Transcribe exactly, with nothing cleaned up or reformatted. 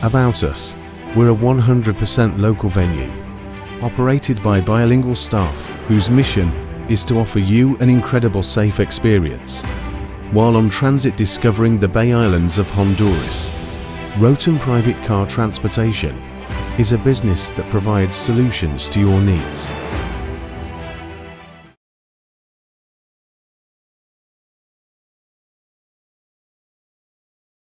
About us: we're a one hundred percent local venue, operated by bilingual staff whose mission is to offer you an incredible safe experience while on transit discovering the Bay Islands of Honduras. Roatan Private Car Transportation is a business that provides solutions to your needs.